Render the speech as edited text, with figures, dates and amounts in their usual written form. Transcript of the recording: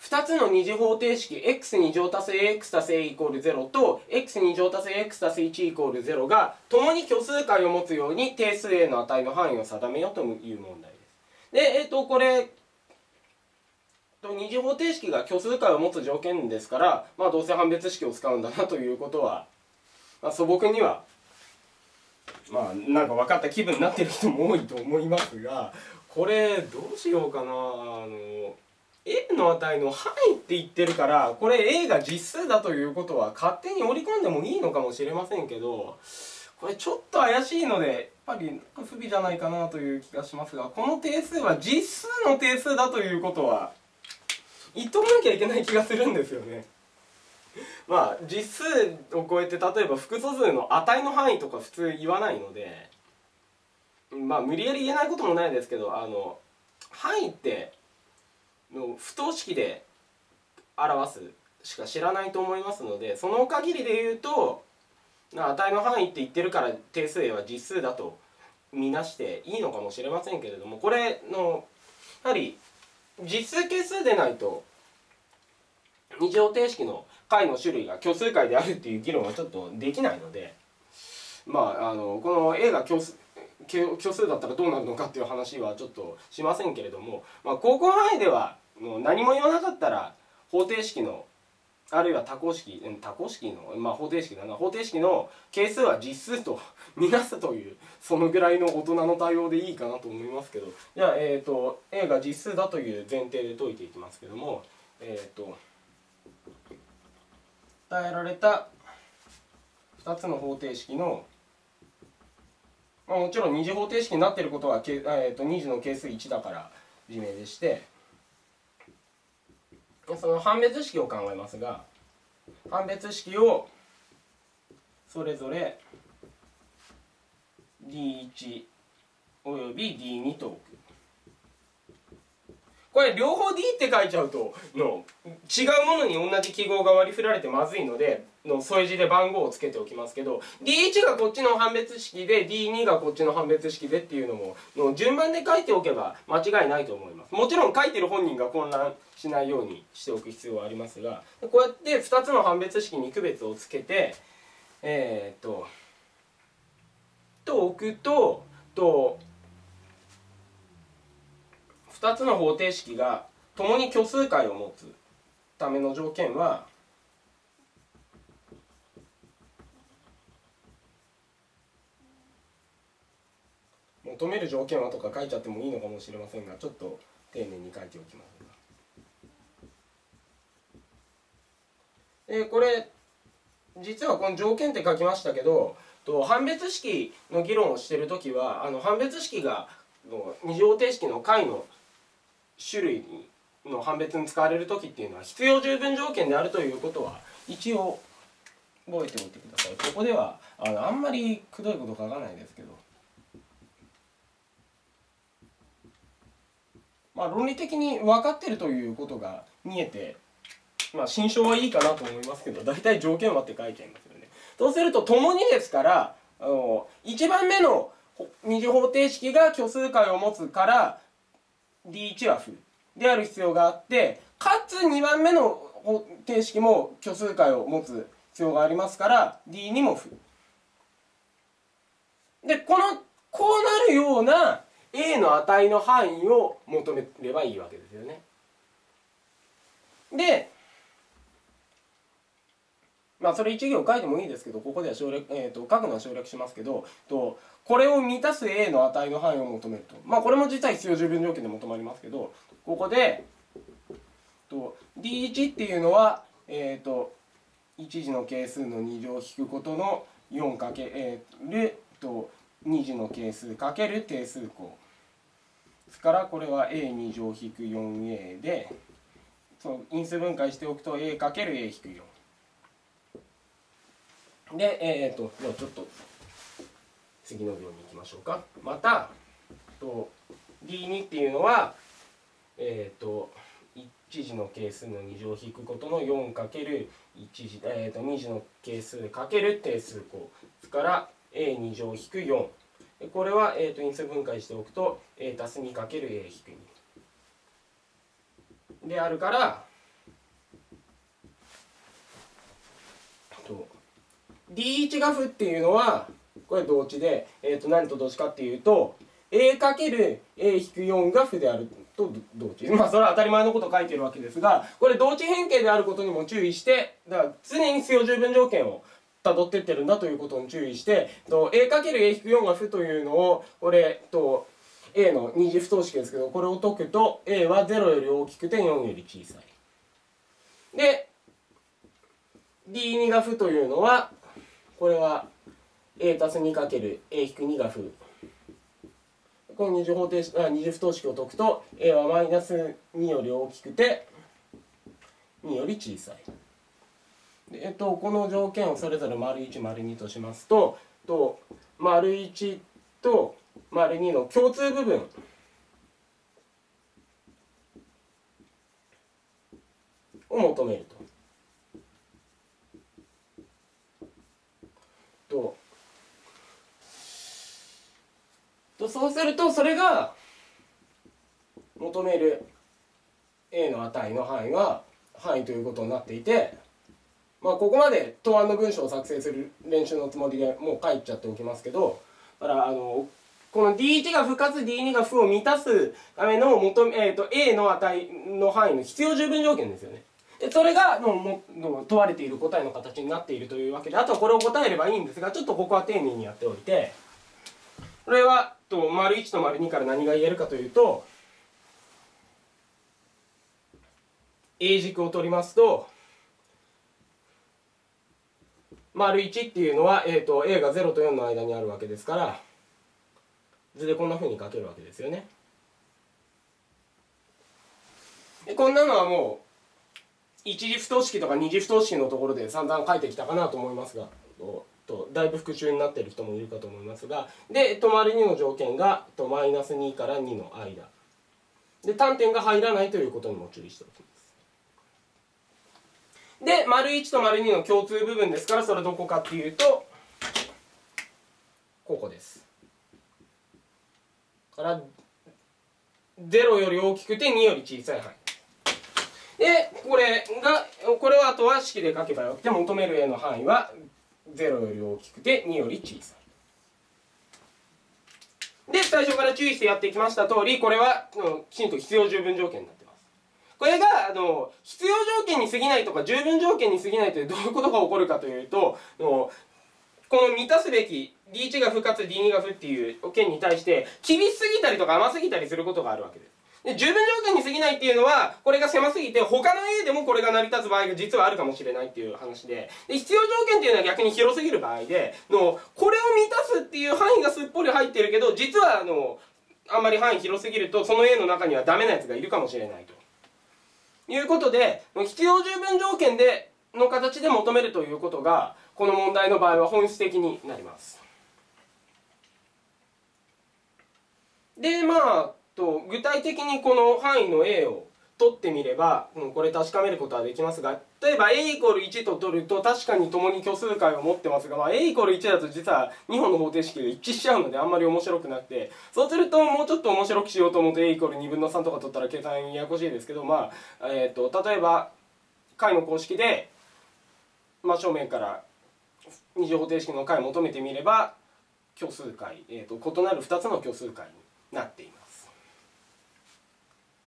2つの二次方程式 x2 乗足す ax 足す a イコール0と x2 乗足す x 足す1イコール0が共に虚数解を持つように定数 a の値の範囲を定めようという問題です。で、これ二次方程式が虚数解を持つ条件ですから、どうせ判別式を使うんだなということは、素朴にはなんか分かった気分になってる人も多いと思いますが、これどうしようかな。A の値の範囲って言ってるから、これ A が実数だということは勝手に織り込んでもいいのかもしれませんけど、これちょっと怪しいのでやっぱり不備じゃないかなという気がしますが、この定数は実数の定数だということは言っとかなきゃいけない気がするんですよね。実数を超えて例えば複素数の値の範囲とか普通言わないので、無理やり言えないこともないですけど、範囲って不等式で表すしか知らないと思いますので、その限りで言うと値の範囲って言ってるから定数 a は実数だと見なしていいのかもしれませんけれども、これのやはり実数係数でないと二次方程式の解の種類が虚数解であるっていう議論はちょっとできないので、この A が虚数だったらどうなるのかっていう話はちょっとしませんけれども、高校範囲では何も言わなかったら方程式のあるいは多項式の、方程式の係数は実数とみなすという、そのぐらいの大人の対応でいいかなと思いますけど、じゃあ、A が実数だという前提で解いていきますけども、与えられた2つの方程式の、もちろん二次方程式になっていることは、2次の係数1だから自明でして、その判別式を考えますが、判別式をそれぞれ D1 および D2 と置く。これ両方 D って書いちゃうと違うものに同じ記号が割り振られてまずいので添え字で番号をつけておきますけど、 D1 がこっちの判別式で D2 がこっちの判別式でっていうのも順番で書いておけば間違いないと思います。もちろん書いてる本人が混乱しないようにしておく必要はありますが、こうやって2つの判別式に区別をつけて置くと2つの方程式が共に虚数解を持つための条件は、求める条件はとか書いちゃってもいいのかもしれませんが、ちょっと丁寧に書いておきますが、これ実はこの条件って書きましたけど、判別式の議論をしているときは判別式が二次方程式の解の種類の判別に使われるときっていうのは必要十分条件であるということは一応覚えておいてください。ここではあんまりくどいこと書かないですけど、論理的に分かってるということが見えて、心証はいいかなと思いますけど、大体条件はって書いちゃいますよね。そうすると共にですから1番目の二次方程式が虚数解を持つから D1 は負である必要があって、かつ2番目の方程式も虚数解を持つ必要がありますから D2 も負で、こうなるような A の値の範囲を求めればいいわけですよね。でそれ一行書いてもいいですけど、ここでは省略、書くのは省略しますけど、これを満たす A の値の範囲を求めると、これも実は必要十分条件で求まりますけど、ここでD1 っていうのは一次の係数の2乗を引くことの4かける2次の係数かける定数項ですから、これは A2 乗引く 4A で因数分解しておくと A かける A 引く4で、じゃあちょっと次の行に行きましょうか。またD2 っていうのは一次の係数の2乗を引くことの 4×2 次の係数かける定数項ですから A2 乗引く4、これは因数分解しておくと A 足す 2×A 引く2であるから、 D1 が負っていうのはこれ同値で、何と同値かっていうと A×A-4 が負であると同値。まあそれは当たり前のことを書いてるわけですが、これ同値変形であることにも注意して、だから常に必要十分条件をたどってってるんだということに注意して、A×A-4 が負というのをこれA の二次不等式ですけど、これを解くと A は0より大きくて4より小さい。で D2 が負というのはこれは A 足す 2×A-2 が負。この二次不等式を解くと A はマイナス2より大きくて2より小さい。でこの条件をそれぞれ①、②としますと、①と②の共通部分を求めるそうするとそれが求める A の値の範囲ということになっていて、まあここまで答案の文章を作成する練習のつもりでもう書いちゃっておきますけど、だからこの D1 が負かつ D2 が負を満たすためのA の値の範囲の必要十分条件ですよね。でそれが問われている答えの形になっているというわけで、あとはこれを答えればいいんですが、ちょっとここは丁寧にやっておいて、これは①と②から何が言えるかというと、 A 軸を取りますと①っていうのは、A が0と4の間にあるわけですから図でこんなふうに書けるわけですよね。でこんなのはもう一次不等式とか二次不等式のところで散々書いてきたかなと思いますが、だいぶ復習になっている人もいるかと思いますが、で②の条件が−2から2の間で、単点が入らないということにも注意しておきます。で①と②の共通部分ですから、それはどこかっていうとここです。から0より大きくて2より小さい範囲で、これはあとは式で書けばよくて、求める A の範囲は0より大きくて2より小さい。で最初から注意してやっていきました通り、これはきちんと必要十分条件になってます。これが必要条件に過ぎないとか十分条件に過ぎないというどういうことが起こるかというと、この満たすべき D1 が負かつ D2 が負っていう件に対して厳しすぎたりとか甘すぎたりすることがあるわけです。で十分条件に過ぎないっていうのは、これが狭すぎて他の A でもこれが成り立つ場合が実はあるかもしれないっていう話で、必要条件っていうのは逆に広すぎる場合でこれを満たすっていう範囲がすっぽり入ってるけど、実はあんまり範囲広すぎるとその A の中にはダメなやつがいるかもしれないということで、必要十分条件での形で求めるということがこの問題の場合は本質的になります。で具体的にこの範囲の A を取ってみれば、これ確かめることはできますが、例えば A=1 と取ると確かに共に虚数解を持ってますが、A=1 だと実は2本の方程式が一致しちゃうのであんまり面白くなくて、そうするともうちょっと面白くしようと思うと A=2分の3とか取ったら計算ややこしいですけど、例えば解の公式で真正面から二次方程式の解を求めてみれば虚数解、異なる2つの虚数解になっています。